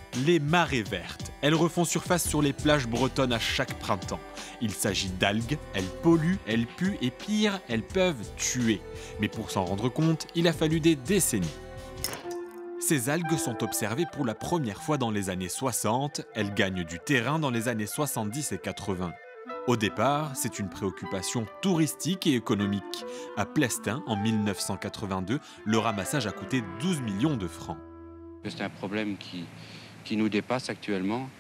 Les marées vertes. Elles refont surface sur les plages bretonnes à chaque printemps. Il s'agit d'algues, elles polluent, elles puent et pire, elles peuvent tuer. Mais pour s'en rendre compte, il a fallu des décennies. Ces algues sont observées pour la première fois dans les années 60, elles gagnent du terrain dans les années 70 et 80. Au départ, c'est une préoccupation touristique et économique. À Plestin, en 1982, le ramassage a coûté 12 millions de francs. C'est un problème qui nous dépasse actuellement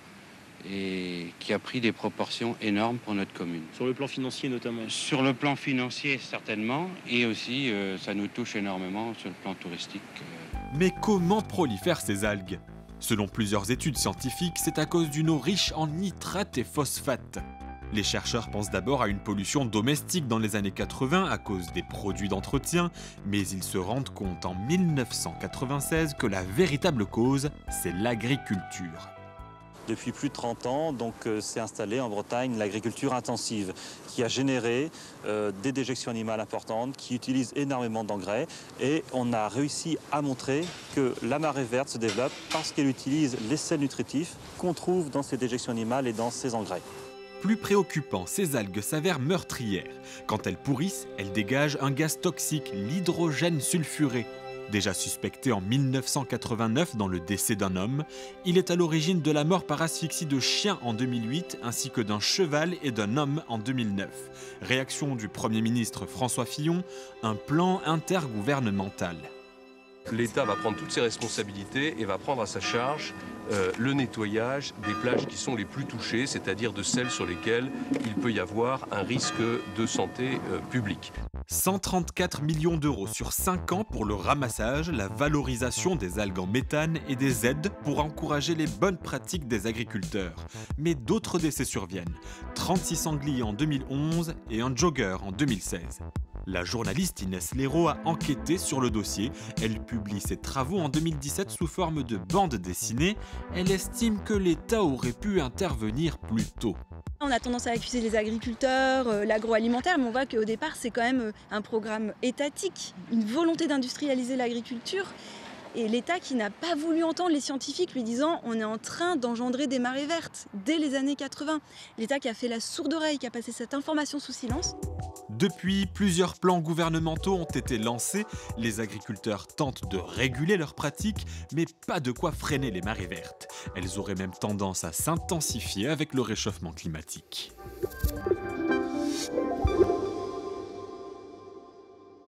et qui a pris des proportions énormes pour notre commune. Sur le plan financier notamment? Sur le plan financier certainement, et aussi ça nous touche énormément sur le plan touristique. Mais comment prolifèrent ces algues? Selon plusieurs études scientifiques, c'est à cause d'une eau riche en nitrates et phosphates. Les chercheurs pensent d'abord à une pollution domestique dans les années 80 à cause des produits d'entretien, mais ils se rendent compte en 1996 que la véritable cause, c'est l'agriculture. Depuis plus de 30 ans, s'est installée en Bretagne l'agriculture intensive qui a généré des déjections animales importantes, qui utilisent énormément d'engrais. Et on a réussi à montrer que la marée verte se développe parce qu'elle utilise les sels nutritifs qu'on trouve dans ces déjections animales et dans ces engrais. Plus préoccupant, ces algues s'avèrent meurtrières. Quand elles pourrissent, elles dégagent un gaz toxique, l'hydrogène sulfuré. Déjà suspecté en 1989 dans le décès d'un homme, il est à l'origine de la mort par asphyxie de chiens en 2008 ainsi que d'un cheval et d'un homme en 2009. Réaction du Premier ministre François Fillon, un plan intergouvernemental. L'État va prendre toutes ses responsabilités et va prendre à sa charge le nettoyage des plages qui sont les plus touchées, c'est-à-dire de celles sur lesquelles il peut y avoir un risque de santé publique. 134 millions d'euros sur 5 ans pour le ramassage, la valorisation des algues en méthane et des aides pour encourager les bonnes pratiques des agriculteurs. Mais d'autres décès surviennent. 36 sangliers en 2011 et un jogger en 2016. La journaliste Inès Léraud a enquêté sur le dossier. Elle publie ses travaux en 2017 sous forme de bande dessinée. Elle estime que l'État aurait pu intervenir plus tôt. On a tendance à accuser les agriculteurs, l'agroalimentaire, mais on voit qu'au départ, c'est quand même un programme étatique, une volonté d'industrialiser l'agriculture. Et l'État qui n'a pas voulu entendre les scientifiques lui disant on est en train d'engendrer des marées vertes dès les années 80. L'État qui a fait la sourde oreille, qui a passé cette information sous silence. Depuis, plusieurs plans gouvernementaux ont été lancés. Les agriculteurs tentent de réguler leurs pratiques, mais pas de quoi freiner les marées vertes. Elles auraient même tendance à s'intensifier avec le réchauffement climatique.